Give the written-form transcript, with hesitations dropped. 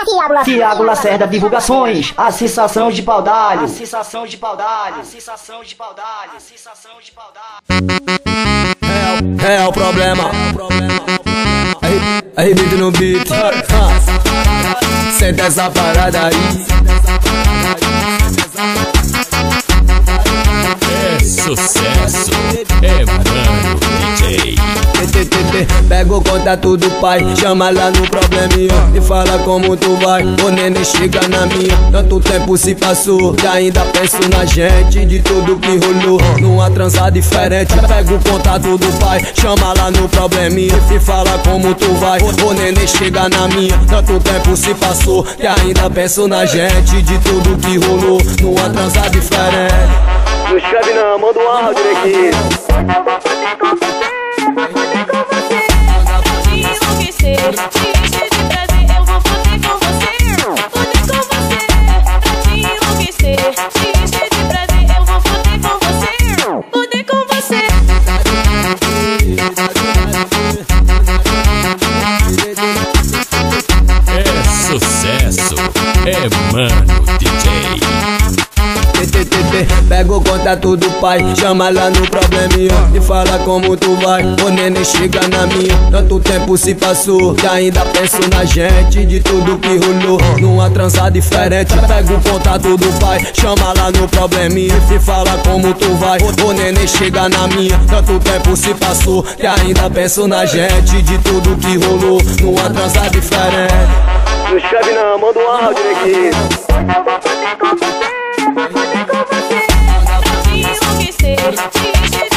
Thiago Lacerda Divulgações, a sensação de paudalho, a sensação de paudalho, a sensação de paudalho, a sensação de paudalho. É o problema. Aí beat no beat. Senta essa parada aí. É sucesso, é mano DJ. Pega o contato do pai, chama lá no probleminha e fala como tu vai. O neném chega na minha, tanto tempo se passou que ainda penso na gente, de tudo que rolou numa transa diferente. Pega o contato do pai, chama lá no probleminha e fala como tu vai. O neném chega na minha, tanto tempo se passou que ainda penso na gente, de tudo que rolou numa transa diferente. Não escreve não, manda um áudio aqui. Eu vou foder com você, pra te enlouquecer, te encher de prazer. Eu vou foder com você, pra te enlouquecer, te encher de prazer. Eu vou foder com você. É sucesso, é mano DJ. Pega o contato do pai, chama lá no probleminha e fala como tu vai. O neném chega na minha, tanto tempo se passou que ainda penso na gente, de tudo que rolou numa transa diferente. Pega o contato do pai, chama lá no probleminha e fala como tu vai. O neném chega na minha, tanto tempo se passou que ainda penso na gente, de tudo que rolou numa transa diferente. Não escreve não, manda um áudio aqui. Eu vou foder com você, pra te enlouquecer, te encher